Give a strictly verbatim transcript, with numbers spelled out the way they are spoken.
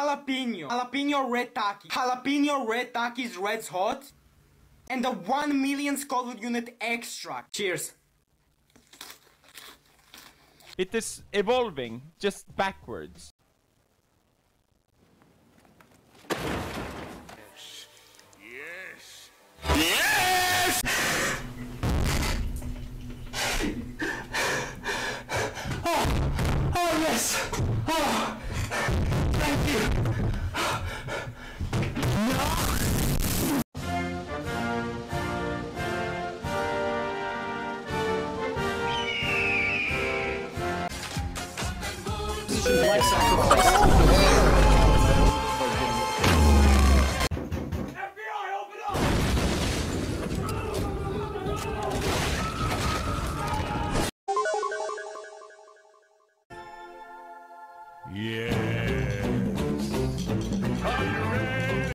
jalapeno. Jalapeno red taki. Jalapeno red taki is red's hot. And the one million Scotland unit extract. Cheers. It is evolving, just backwards. Yes. Yes! Oh, oh yes! Oh, thank you! Life sacrifice. Yeah.